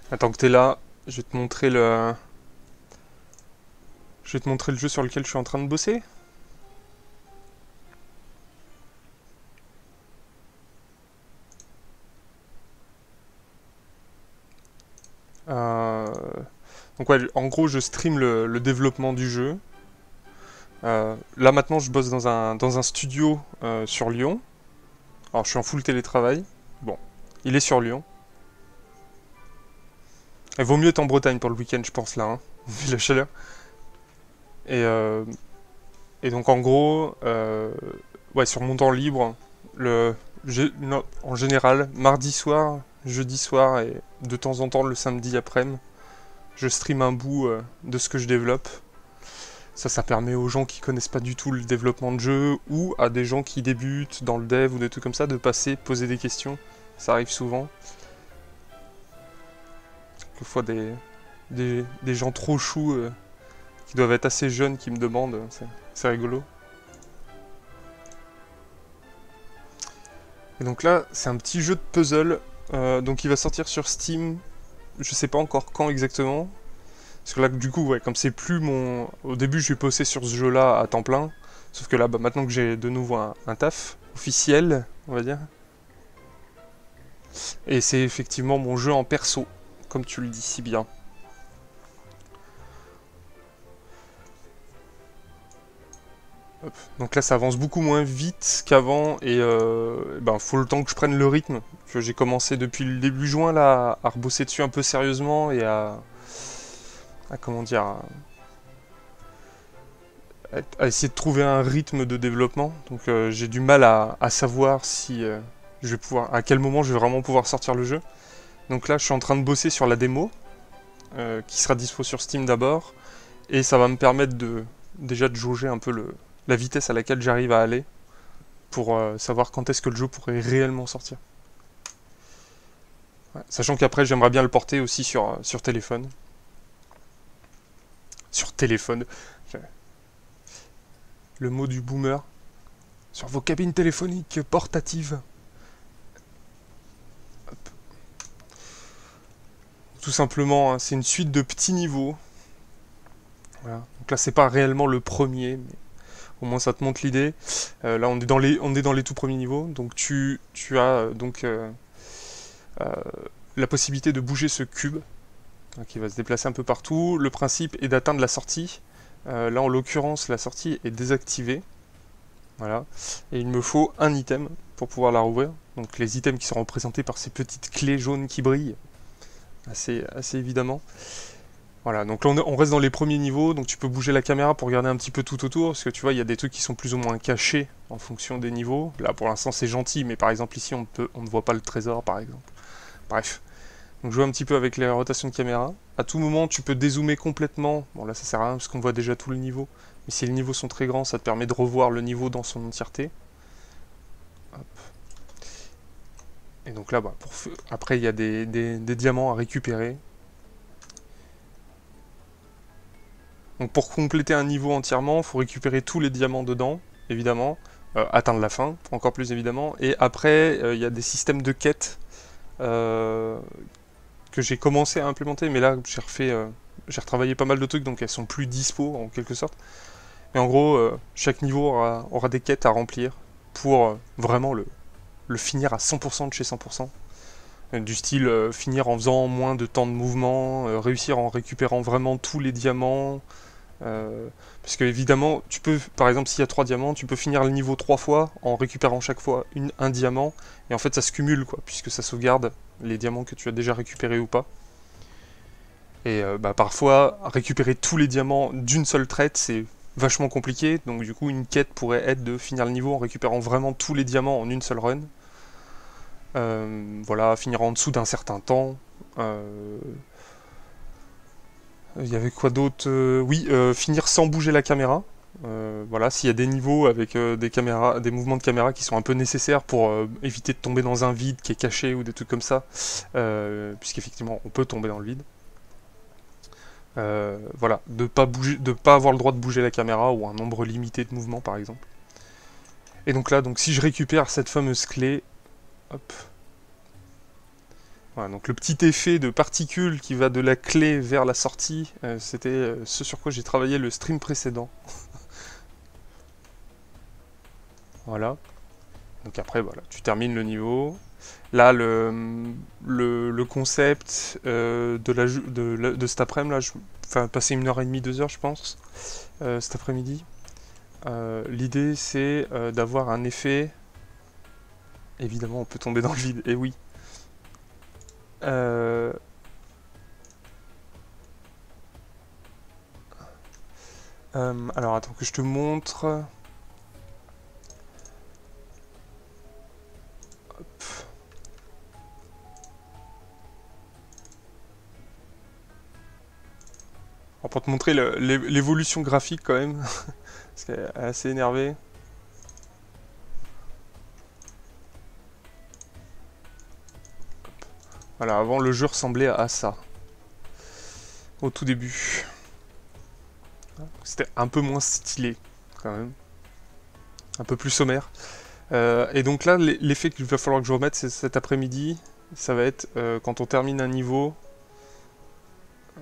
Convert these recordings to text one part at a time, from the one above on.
Attends que t'es là, je vais te montrer le... Je vais te montrer le jeu sur lequel je suis en train de bosser. Euh, Donc ouais, en gros, je stream le développement du jeu. Là maintenant, je bosse dans un studio sur Lyon. Alors je suis en full télétravail. Bon, il est sur Lyon. Il vaut mieux être en Bretagne pour le week-end, je pense là, hein, vu la chaleur. Et, euh, et donc en gros, ouais, sur mon temps libre, en général, mardi soir, jeudi soir et de temps en temps le samedi après-midi, je stream un bout de ce que je développe. Ça permet aux gens qui connaissent pas du tout le développement de jeu ou à des gens qui débutent dans le dev ou des trucs comme ça de passer, poser des questions. Ça arrive souvent. Quelquefois des gens trop choux qui doivent être assez jeunes qui me demandent. C'est rigolo. Et donc là, c'est un petit jeu de puzzle. Donc il va sortir sur Steam. Je sais pas encore quand exactement. Parce que là, du coup, ouais, comme c'est plus mon... Au début, je suis posté sur ce jeu-là à temps plein. Sauf que là, bah, maintenant que j'ai de nouveau un taf officiel, on va dire. Et c'est effectivement mon jeu en perso, comme tu le dis si bien. Hop. Donc là, ça avance beaucoup moins vite qu'avant. Et ben, faut le temps que je prenne le rythme. J'ai commencé depuis le début juin là, à rebosser dessus un peu sérieusement et à comment dire, à essayer de trouver un rythme de développement. Donc j'ai du mal à savoir si je vais pouvoir, à quel moment je vais vraiment pouvoir sortir le jeu. Donc là, je suis en train de bosser sur la démo, qui sera dispo sur Steam d'abord, et ça va me permettre déjà de jauger un peu la vitesse à laquelle j'arrive à aller pour savoir quand est-ce que le jeu pourrait réellement sortir. Ouais. Sachant qu'après, j'aimerais bien le porter aussi sur téléphone. Sur téléphone, le mot du boomer. Sur vos cabines téléphoniques portatives. Tout simplement, hein, c'est une suite de petits niveaux. Voilà. Donc là, c'est pas réellement le premier, mais au moins ça te montre l'idée. Là, on est dans les tout premiers niveaux. Donc tu as euh, la possibilité de bouger ce cube hein, qui va se déplacer un peu partout. Le principe est d'atteindre la sortie. Là, en l'occurrence, la sortie est désactivée. Voilà. Et il me faut un item pour pouvoir la rouvrir. Donc les items qui sont représentés par ces petites clés jaunes qui brillent, assez évidemment. Voilà, donc là on reste dans les premiers niveaux, donc tu peux bouger la caméra pour regarder un petit peu tout autour, parce que tu vois, il y a des trucs qui sont plus ou moins cachés en fonction des niveaux. Là pour l'instant c'est gentil, mais par exemple ici on ne voit pas le trésor par exemple. Bref, donc je joue un petit peu avec les rotations de caméra. À tout moment tu peux dézoomer complètement, bon là ça sert à rien parce qu'on voit déjà tout le niveau, mais si les niveaux sont très grands ça te permet de revoir le niveau dans son entièreté. Hop. Et donc là, bah, après il y a des diamants à récupérer. Donc pour compléter un niveau entièrement, il faut récupérer tous les diamants dedans, évidemment, atteindre la fin, encore plus évidemment, et après il y a des systèmes de quêtes euh, que j'ai commencé à implémenter, mais là j'ai retravaillé pas mal de trucs, donc elles sont plus dispo en quelque sorte. Mais en gros, chaque niveau aura des quêtes à remplir pour vraiment le finir à 100% de chez 100%. Du style finir en faisant moins de temps de mouvement, réussir en récupérant vraiment tous les diamants, parce que évidemment, tu peux, par exemple, s'il y a 3 diamants, tu peux finir le niveau 3 fois en récupérant chaque fois un diamant, et en fait ça se cumule, quoi, puisque ça sauvegarde les diamants que tu as déjà récupérés ou pas. Et bah, parfois, récupérer tous les diamants d'une seule traite, c'est vachement compliqué, donc du coup, une quête pourrait être de finir le niveau en récupérant vraiment tous les diamants en une seule run. Voilà, finir en dessous d'un certain temps. Il y avait quoi d'autre Oui, finir sans bouger la caméra. Voilà, s'il y a des niveaux avec des mouvements de caméra qui sont un peu nécessaires pour éviter de tomber dans un vide qui est caché ou des trucs comme ça, puisqu'effectivement on peut tomber dans le vide. Voilà, de pas bouger, de pas avoir le droit de bouger la caméra ou un nombre limité de mouvements par exemple. Et donc là, si je récupère cette fameuse clé, hop, Voilà, donc le petit effet de particules qui va de la clé vers la sortie, c'était ce sur quoi j'ai travaillé le stream précédent. Voilà. Donc après, voilà, tu termines le niveau. Là, le concept de cet après-midi, là, je vais passer 1h30, 2h, je pense, cet après-midi. L'idée, c'est d'avoir un effet... Évidemment, on peut tomber dans le vide, et oui. Alors, attends que je te montre... Pour te montrer l'évolution graphique quand même, parce qu'elle est assez énervée. Voilà, avant le jeu ressemblait à ça, au tout début. C'était un peu moins stylé, quand même. Un peu plus sommaire. Et donc là, l'effet qu'il va falloir que je remette cet après-midi, ça va être quand on termine un niveau... Hop.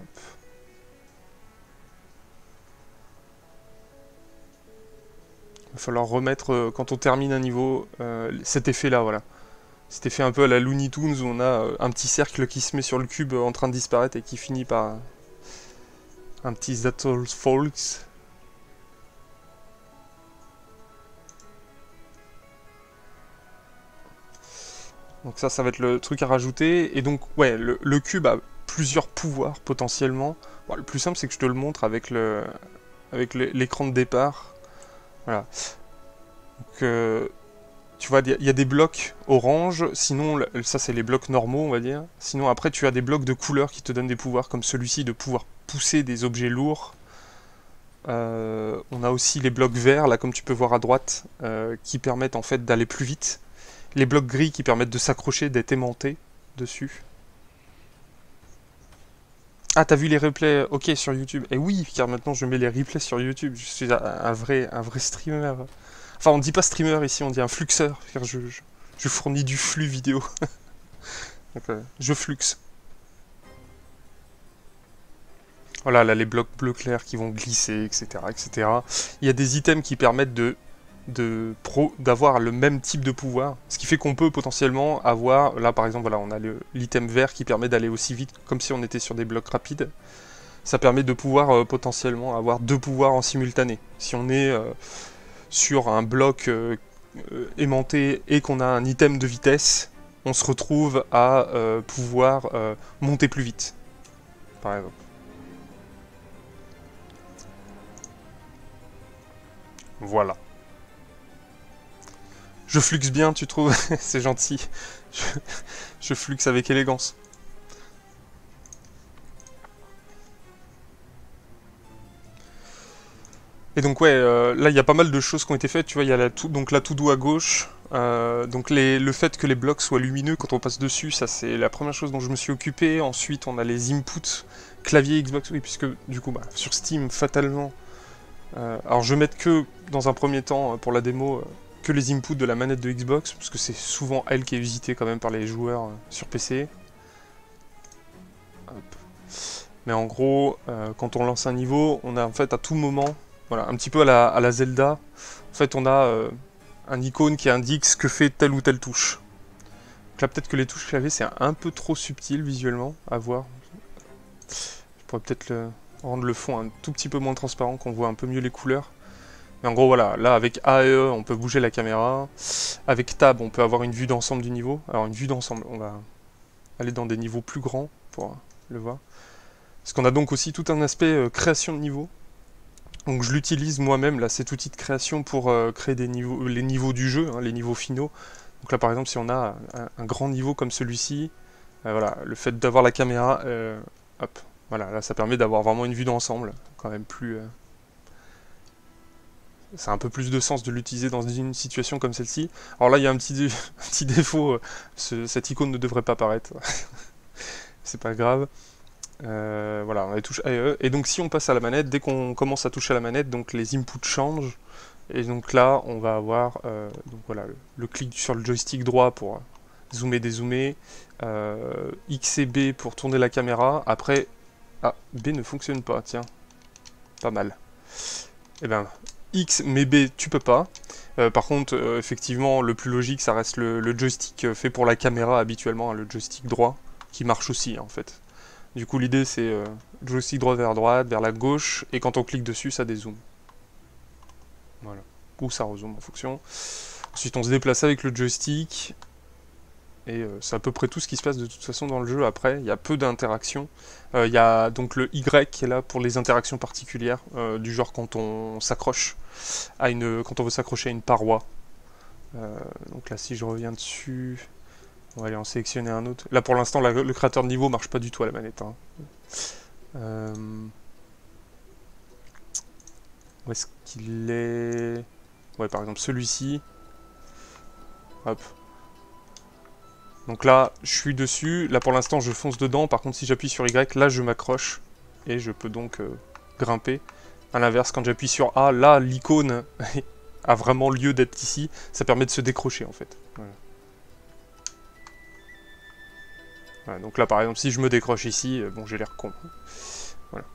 Il va falloir remettre, quand on termine un niveau, cet effet-là, voilà. Cet effet un peu à la Looney Tunes où on a un petit cercle qui se met sur le cube en train de disparaître et qui finit par un petit That's All Folks. Donc ça va être le truc à rajouter. Et donc, ouais, le cube a plusieurs pouvoirs potentiellement. Bon, le plus simple, c'est que je te le montre avec l'écran de départ. Voilà. Donc, tu vois, il y a des blocs orange, sinon, ça c'est les blocs normaux, on va dire. Sinon, après, tu as des blocs de couleurs qui te donnent des pouvoirs, comme celui-ci, de pouvoir pousser des objets lourds. On a aussi les blocs verts, là, comme tu peux voir à droite, qui permettent en fait d'aller plus vite. Les blocs gris qui permettent de s'accrocher, d'être aimantés dessus. Ah, t'as vu les replays? Ok, sur YouTube. Et oui, car maintenant je mets les replays sur YouTube. Je suis un vrai streamer. Enfin, on dit pas streamer ici, on dit un fluxeur, car je fournis du flux vidéo. Donc, je fluxe. Voilà, là, les blocs bleu clair qui vont glisser, etc., etc. Il y a des items qui permettent d'avoir le même type de pouvoir, ce qui fait qu'on peut potentiellement avoir, là par exemple, voilà, on a l'item vert qui permet d'aller aussi vite, comme si on était sur des blocs rapides. Ça permet de pouvoir potentiellement avoir deux pouvoirs en simultané. Si on est sur un bloc aimanté et qu'on a un item de vitesse, on se retrouve à pouvoir monter plus vite, par exemple. Voilà. Je fluxe bien, tu trouves? C'est gentil. Je fluxe avec élégance. Et donc ouais, là il y a pas mal de choses qui ont été faites, tu vois, il y a donc la to-do à gauche, donc le fait que les blocs soient lumineux quand on passe dessus, ça c'est la première chose dont je me suis occupé. Ensuite on a les inputs clavier Xbox, oui, puisque du coup sur Steam fatalement, alors je vais mettre que dans un premier temps pour la démo, que les inputs de la manette de Xbox, parce que c'est souvent elle qui est visitée quand même par les joueurs sur PC. Hop. Mais en gros, quand on lance un niveau, on a en fait à tout moment, voilà, un petit peu à la Zelda, en fait on a un icône qui indique ce que fait telle ou telle touche. Donc là peut-être que les touches clavier c'est un peu trop subtil visuellement à voir. Je pourrais peut-être rendre le fond un tout petit peu moins transparent, qu'on voit un peu mieux les couleurs. Mais en gros voilà, là avec A et E on peut bouger la caméra. Avec Tab on peut avoir une vue d'ensemble du niveau. Alors une vue d'ensemble, on va aller dans des niveaux plus grands pour le voir. Parce qu'on a donc aussi tout un aspect création de niveau. Donc je l'utilise moi-même, là, cet outil de création pour créer les niveaux du jeu, hein, les niveaux finaux. Donc là par exemple si on a un grand niveau comme celui-ci, voilà, le fait d'avoir la caméra, hop, voilà, là ça permet d'avoir vraiment une vue d'ensemble, quand même plus... ça a un peu plus de sens de l'utiliser dans une situation comme celle-ci. Alors là il y a un petit défaut, cette icône ne devrait pas apparaître, c'est pas grave. Voilà, on a les touches A et E. Et donc si on passe à la manette, dès qu'on commence à toucher à la manette, donc les inputs changent. Et donc là, on va avoir donc voilà, le clic sur le joystick droit pour zoomer, dézoomer. X et B pour tourner la caméra. Après, ah, B ne fonctionne pas, tiens. Pas mal. Eh ben, X mais B, tu peux pas. Par contre, effectivement, le plus logique, ça reste le joystick fait pour la caméra habituellement, hein, le joystick droit, qui marche aussi, hein, en fait. Du coup, l'idée, c'est joystick droit vers droite, vers la gauche, et quand on clique dessus, ça dézoome. Voilà. Ou ça rezoome en fonction. Ensuite, on se déplace avec le joystick. Et c'est à peu près tout ce qui se passe de toute façon dans le jeu. Après, il y a peu d'interactions. Il y a donc le Y qui est là pour les interactions particulières, du genre quand on s'accroche à quand on veut s'accrocher à une paroi. Donc là, si je reviens dessus, on va aller en sélectionner un autre. Là, pour l'instant, le créateur de niveau marche pas du tout à la manette, hein. Où est-ce qu'il est? Ouais, par exemple celui-ci. Hop. Donc là, je suis dessus. Là, pour l'instant, je fonce dedans. Par contre, si j'appuie sur Y, là, je m'accroche. Et je peux donc grimper. À l'inverse, quand j'appuie sur A, là, l'icône a vraiment lieu d'être ici. Ça permet de se décrocher, en fait. Voilà. Voilà, donc là, par exemple, si je me décroche ici, bon, j'ai l'air con. Voilà.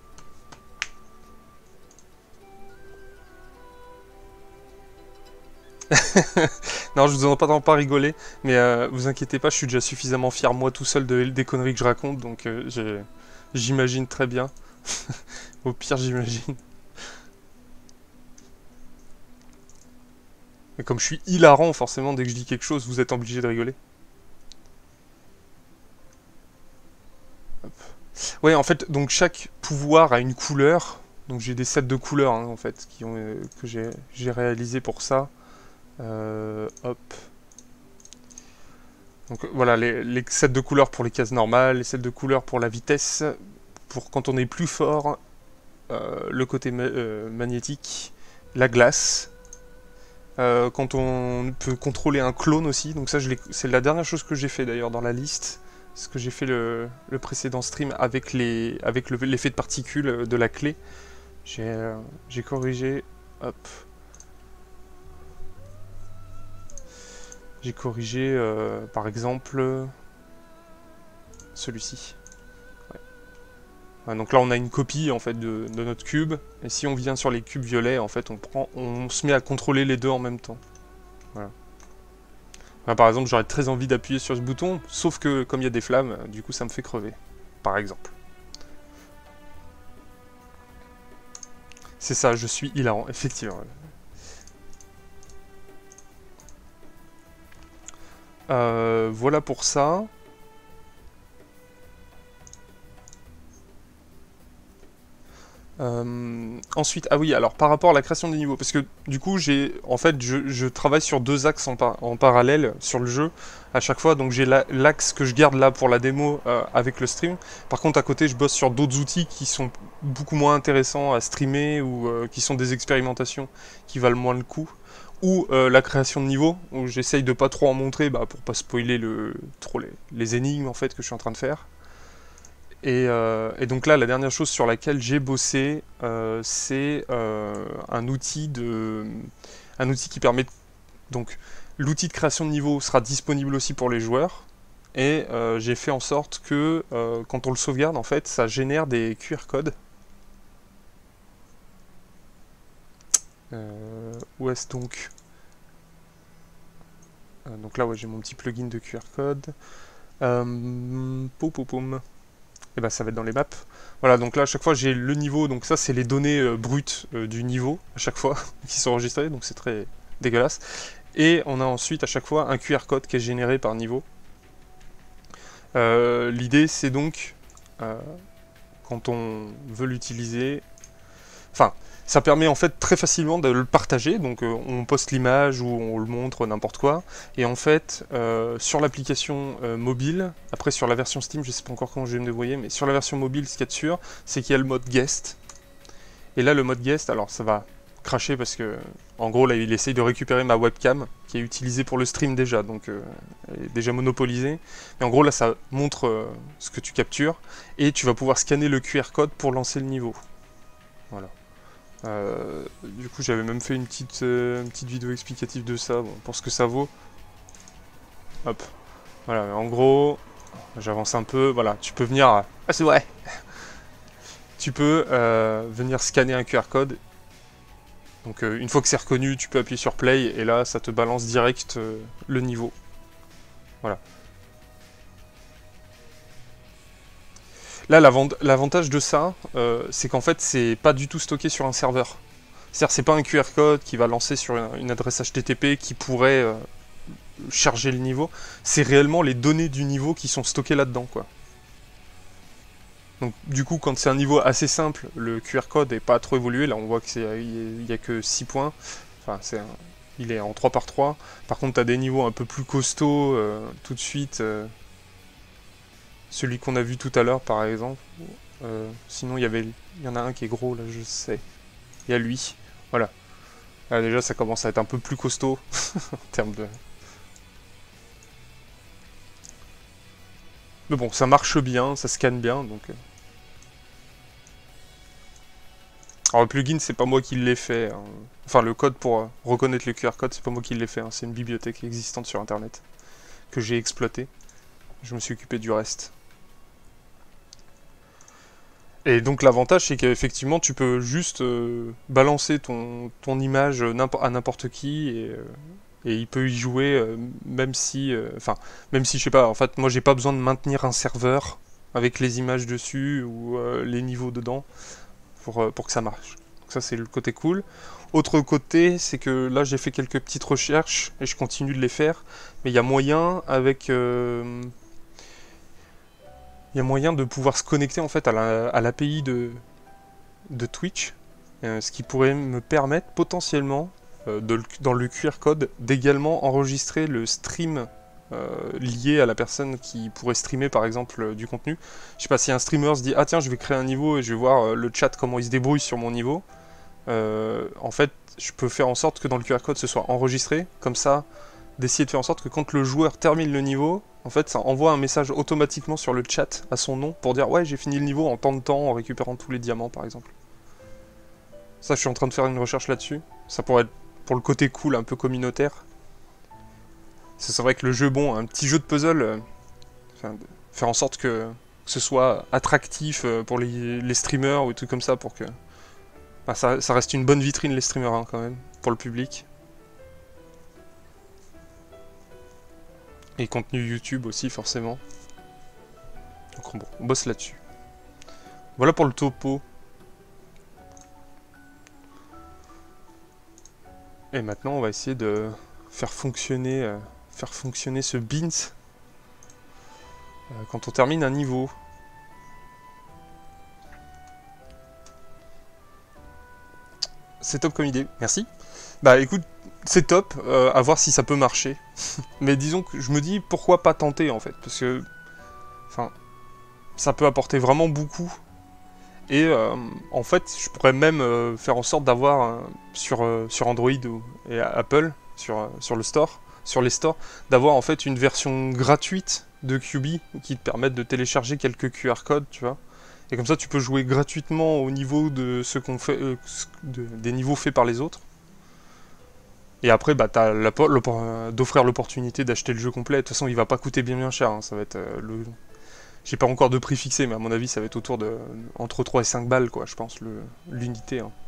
Non, je vous en entends pas rigoler, mais vous inquiétez pas, je suis déjà suffisamment fier moi tout seul des conneries que je raconte, donc j'imagine très bien. Au pire, j'imagine. Mais comme je suis hilarant, forcément, dès que je dis quelque chose, vous êtes obligé de rigoler. Hop. Ouais, en fait, donc chaque pouvoir a une couleur. Donc j'ai des sets de couleurs, hein, en fait, que j'ai réalisé pour ça. Hop. Donc voilà, les sets de couleurs pour les cases normales, les sets de couleurs pour la vitesse, pour quand on est plus fort, le côté magnétique, la glace, quand on peut contrôler un clone aussi, donc ça c'est la dernière chose que j'ai fait d'ailleurs dans la liste, ce que j'ai fait le précédent stream avec l'effet de particules de la clé, j'ai corrigé, hop. J'ai corrigé, par exemple, celui-ci. Ouais. Ouais, donc là, on a une copie en fait de notre cube. Et si on vient sur les cubes violets, en fait, on se met à contrôler les deux en même temps. Voilà. Là, par exemple, j'aurais très envie d'appuyer sur ce bouton, sauf que comme il y a des flammes, du coup, ça me fait crever. Par exemple. C'est ça, je suis hilarant, effectivement. Voilà pour ça. Ensuite, ah oui, alors par rapport à la création des niveaux, parce que du coup, en fait, je travaille sur deux axes en parallèle sur le jeu à chaque fois. Donc j'ai l'axe que je garde là pour la démo avec le stream. Par contre, à côté, je bosse sur d'autres outils qui sont beaucoup moins intéressants à streamer ou qui sont des expérimentations qui valent moins le coup. Ou la création de niveaux, où j'essaye de pas trop en montrer pour pas spoiler trop les énigmes en fait que je suis en train de faire. Et donc là, la dernière chose sur laquelle j'ai bossé, c'est un outil qui permet... Donc, l'outil de création de niveau sera disponible aussi pour les joueurs. Et j'ai fait en sorte que, quand on le sauvegarde, en fait, ça génère des QR codes. Où est-ce donc? Donc là, ouais, j'ai mon petit plugin de QR code. Poum. Et bah ça va être dans les maps. Voilà, donc là à chaque fois j'ai le niveau, donc ça c'est les données brutes du niveau à chaque fois qui sont enregistrées, donc c'est très dégueulasse. Et on a ensuite à chaque fois un QR code qui est généré par niveau. L'idée c'est donc, quand on veut l'utiliser, enfin ça permet en fait très facilement de le partager, donc on poste l'image ou on le montre, n'importe quoi, et en fait sur l'application mobile, après sur la version Steam, je sais pas encore comment je vais me débrouiller, mais sur la version mobile, ce qu'il y a de sûr, c'est qu'il y a le mode guest, et là le mode guest, alors ça va cracher parce que, en gros là il essaye de récupérer ma webcam, qui est utilisée pour le stream déjà, donc elle est déjà monopolisée, mais en gros là ça montre ce que tu captures, et tu vas pouvoir scanner le QR code pour lancer le niveau. Voilà. Du coup j'avais même fait une petite vidéo explicative de ça, bon, pour ce que ça vaut. Hop. Voilà, en gros, J'avance un peu, voilà, tu peux venir... Ah, c'est vrai. Tu peux venir scanner un QR code. Donc une fois que c'est reconnu, tu peux appuyer sur Play, et là, ça te balance direct le niveau. Voilà. Là, l'avantage de ça, c'est qu'en fait, c'est pas du tout stocké sur un serveur. C'est-à-dire, c'est pas un QR code qui va lancer sur une adresse HTTP qui pourrait charger le niveau. C'est réellement les données du niveau qui sont stockées là-dedans, quoi. Donc, du coup, quand c'est un niveau assez simple, le QR code est pas trop évolué. Là, on voit qu'il y a que 6 points. Enfin, il est en 3 par 3. Par contre, tu as des niveaux un peu plus costauds tout de suite. Celui qu'on a vu tout à l'heure, par exemple. Sinon, il y en a un qui est gros, là, je sais. Il y a lui. Voilà. Là, déjà, ça commence à être un peu plus costaud en termes de... Mais bon, ça marche bien, ça scanne bien, donc... Alors, le plugin, c'est pas moi qui l'ai fait. Hein. Enfin, le code pour reconnaître le QR code, c'est pas moi qui l'ai fait. Hein. C'est une bibliothèque existante sur Internet que j'ai exploitée. Je me suis occupé du reste. Et donc l'avantage, c'est qu'effectivement, tu peux juste balancer ton image à n'importe qui, et il peut y jouer, même si, même si, je sais pas, en fait, moi, j'ai pas besoin de maintenir un serveur avec les images dessus ou les niveaux dedans pour que ça marche. Donc ça, c'est le côté cool. Autre côté, c'est que là, j'ai fait quelques petites recherches, et je continue de les faire, mais il y a moyen, avec... il y a moyen de pouvoir se connecter en fait à l'API de Twitch, ce qui pourrait me permettre potentiellement, dans le QR code, d'également enregistrer le stream lié à la personne qui pourrait streamer par exemple du contenu. Je sais pas, si un streamer se dit ah tiens, je vais créer un niveau et je vais voir le chat comment il se débrouille sur mon niveau, en fait je peux faire en sorte que dans le QR code ce soit enregistré, comme ça d'essayer de faire en sorte que quand le joueur termine le niveau, en fait, ça envoie un message automatiquement sur le chat à son nom pour dire ouais, j'ai fini le niveau en tant de temps en récupérant tous les diamants, par exemple. Ça, je suis en train de faire une recherche là-dessus. Ça pourrait être pour le côté cool, un peu communautaire. C'est vrai que le jeu, bon, un petit jeu de puzzle, faire en sorte que ce soit attractif pour les streamers ou des trucs comme ça, pour que ça reste une bonne vitrine, les streamers, hein, quand même, pour le public. Et contenu YouTube aussi, forcément. Donc bon, on bosse là-dessus. Voilà pour le topo. Et maintenant, on va essayer de faire fonctionner ce beans quand on termine un niveau. C'est top comme idée, merci. Bah écoute, c'est top, à voir si ça peut marcher. Mais disons que je me dis pourquoi pas tenter en fait, parce que enfin, ça peut apporter vraiment beaucoup. Et en fait, je pourrais même faire en sorte d'avoir sur Android et Apple, sur le store, sur les stores, d'avoir en fait une version gratuite de QB qui te permette de télécharger quelques QR codes, tu vois. Et comme ça, tu peux jouer gratuitement au niveau de ce qu'on fait, des niveaux faits par les autres. Et après, bah, t'as d'offrir l'opportunité d'acheter le jeu complet. De toute façon, il va pas coûter bien cher. Hein. Ça va être J'ai pas encore de prix fixé, mais à mon avis, ça va être autour de entre 3 et 5 balles, quoi, je pense, l'unité. Hein.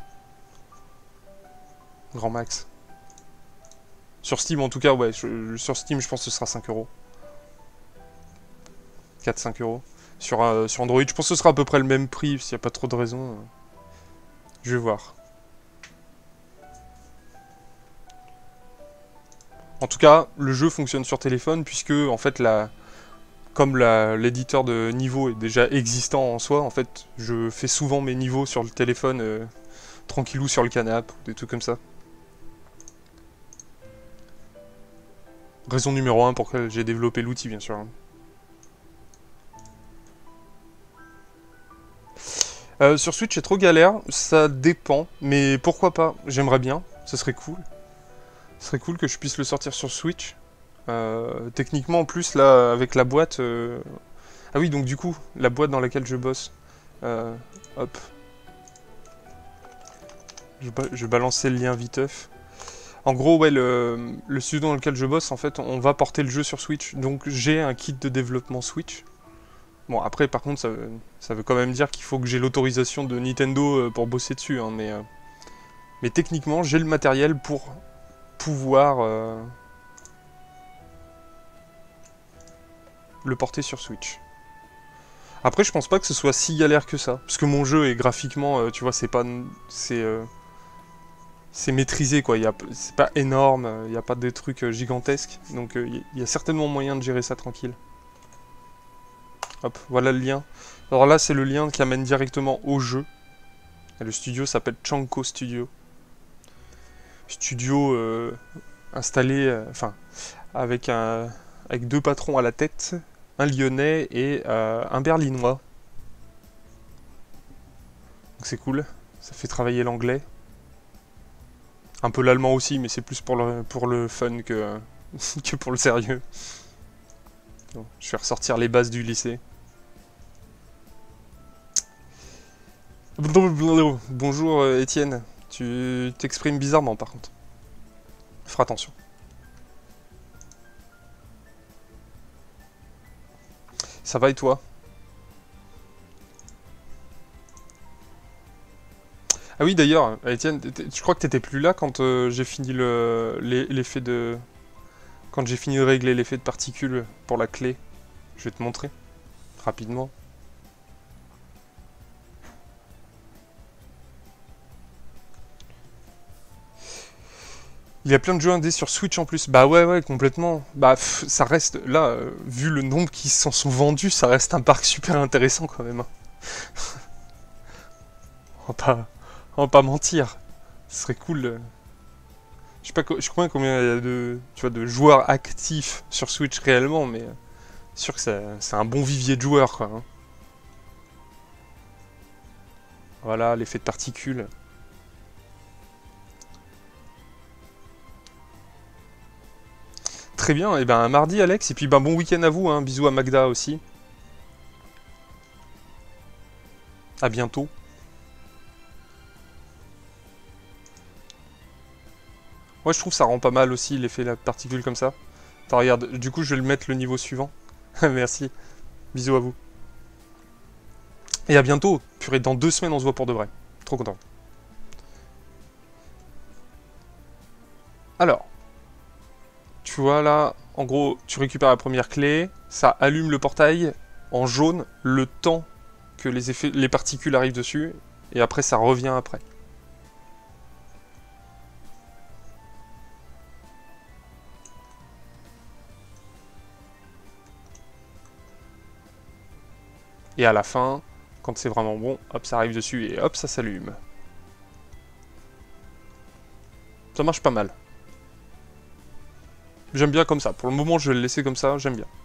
Grand max. Sur Steam, en tout cas, ouais, sur Steam, je pense que ce sera 5 euros. 4-5 euros. Sur Android, je pense que ce sera à peu près le même prix, s'il n'y a pas trop de raison. Je vais voir. En tout cas, le jeu fonctionne sur téléphone, puisque, en fait, comme l'éditeur de niveau est déjà existant en soi, en fait, je fais souvent mes niveaux sur le téléphone, tranquillou sur le canapé, des trucs comme ça. Raison numéro 1 pour laquelle j'ai développé l'outil, bien sûr. Sur Switch, c'est trop galère, ça dépend, mais pourquoi pas, j'aimerais bien, ce serait cool. Ce serait cool que je puisse le sortir sur Switch. Techniquement, en plus, là, avec la boîte... Ah oui, donc du coup, la boîte dans laquelle je bosse. Hop. Je vais balancer le lien viteuf. En gros, ouais, le studio dans lequel je bosse, en fait, on va porter le jeu sur Switch. Donc j'ai un kit de développement Switch. Bon, après, par contre, ça veut quand même dire qu'il faut que j'ai l'autorisation de Nintendo pour bosser dessus. Hein, mais techniquement, j'ai le matériel pour pouvoir le porter sur Switch. Après, je pense pas que ce soit si galère que ça. Parce que mon jeu est graphiquement, tu vois, c'est pas... C'est maîtrisé, quoi. C'est pas énorme, il n'y a pas des trucs gigantesques. Donc il y a certainement moyen de gérer ça tranquille. Hop, voilà le lien. Alors là, c'est le lien qui amène directement au jeu. Et le studio s'appelle Chanko Studio. Studio installé, enfin, avec deux patrons à la tête, un Lyonnais et un Berlinois. Donc c'est cool, ça fait travailler l'anglais. Un peu l'allemand aussi, mais c'est plus pour le fun que, que pour le sérieux. Bon, je vais ressortir les bases du lycée. Bonjour Étienne, tu t'exprimes bizarrement par contre. Ferai attention. Ça va et toi? Ah oui d'ailleurs, Étienne, je crois que t'étais plus là quand j'ai fini l'effet de... Quand j'ai fini de régler l'effet de particules pour la clé. Je vais te montrer, rapidement. Il y a plein de jeux indés sur Switch en plus. Bah ouais, complètement. Bah ça reste, là, vu le nombre qui s'en sont vendus, ça reste un parc super intéressant quand même. Hein. On va pas mentir. Ce serait cool. Je sais pas combien il y a de joueurs actifs sur Switch réellement, mais sûr que c'est un bon vivier de joueurs quoi. Hein. Voilà, l'effet de particules. Très bien, et ben mardi Alex, et puis ben bon week-end à vous, hein. Bisous à Magda aussi. À bientôt. Ouais, je trouve que ça rend pas mal aussi l'effet de la particule comme ça. Attends, regarde, du coup je vais le mettre le niveau suivant. Merci. Bisous à vous. Et à bientôt. Purée, dans 2 semaines on se voit pour de vrai. Trop content. Alors, tu vois là, en gros, tu récupères la première clé, ça allume le portail en jaune le temps que les particules arrivent dessus, et après ça revient après. Et à la fin, quand c'est vraiment bon, hop, ça arrive dessus et hop, ça s'allume. Ça marche pas mal. J'aime bien comme ça. Pour le moment, je vais le laisser comme ça, j'aime bien.